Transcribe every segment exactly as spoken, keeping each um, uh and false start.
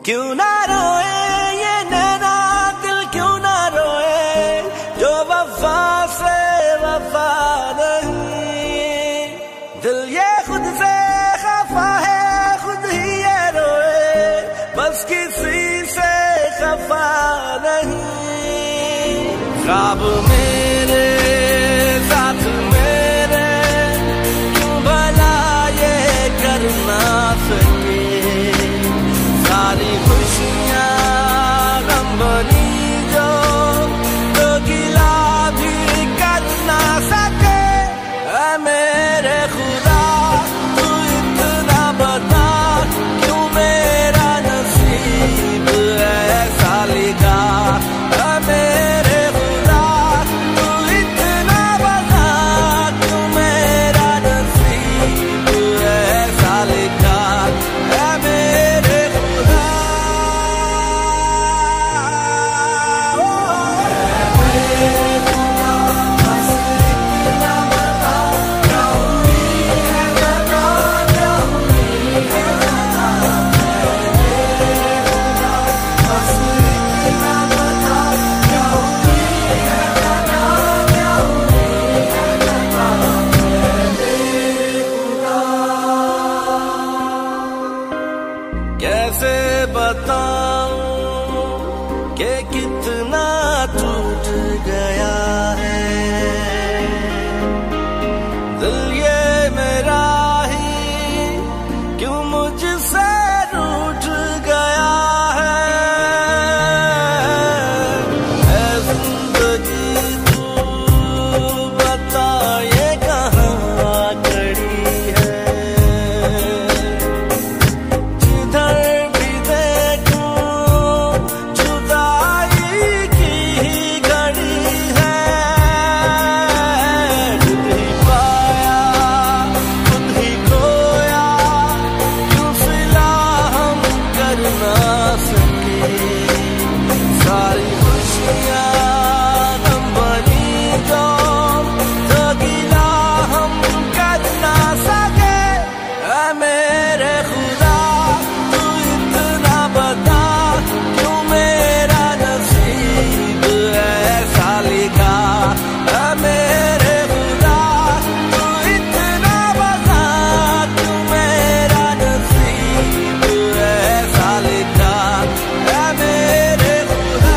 क्यों ना रोए ये नैना दिल क्यों ना रोए, जो वफा से वफा नहीं। दिल ये खुद से खफा है, खुद ही ये रोए, बस किसी से खफा नहीं। ख्वाब मेरे साथ मेरे क्यों भला ये कर ना सके, सारी खुशियाँ गम बनी जो तो गिला भी कर ना सके। ऐ मेरे खुदा तू इतना बता, क्यों मेरा नसीब ऐसा लिखा। ऐ मेरे खुदा तू इतना बता, क्यों मेरा नसीब ऐसा लिखा। ऐ मेरे खुदा कैसे बताऊं कि कितना टूट गया है दिल ये मेरा ही, क्यों मुझसे रूठ गया है। ऐ जिंदगी तू बता ये कहाँ खड़ी है, जिधर भी देखूं जुदाई की ही घड़ी है। खुद ही पाया खुद ही खोया, क्यों सिला हम कर ना सके। सारी खुशियाँ गम बनी जो तो गिला हम कर ना सके। ऐ मेरे खुदा तू इतना बता, क्यों मेरा नसीब ऐसा लिखा। ऐ मेरे खुदा तू इतना बता, क्यों मेरा नसीब ऐसा लिखा। ऐ मेरे खुदा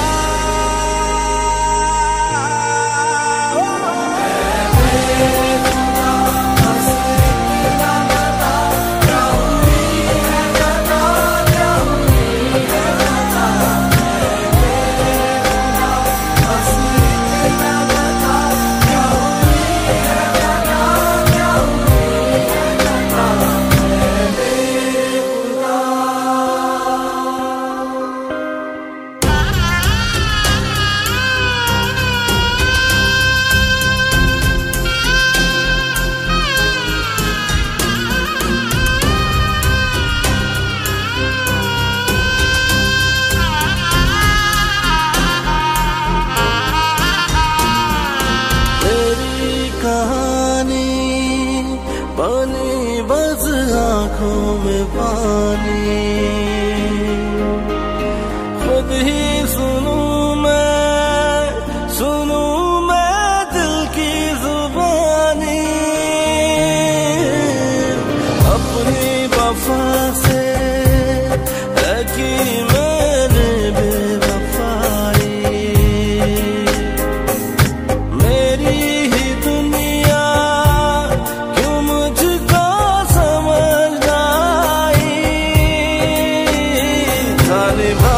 तेरी कहानी बनी बस आँखों में पानी, खुद ही सुनूं मैं सुनूं मैं दिल की जुबानी। अपनी वफा से है कि मैंने बेवफाई, मेरी ही दुनिया क्यों मुझको समझ ना आई। था निभा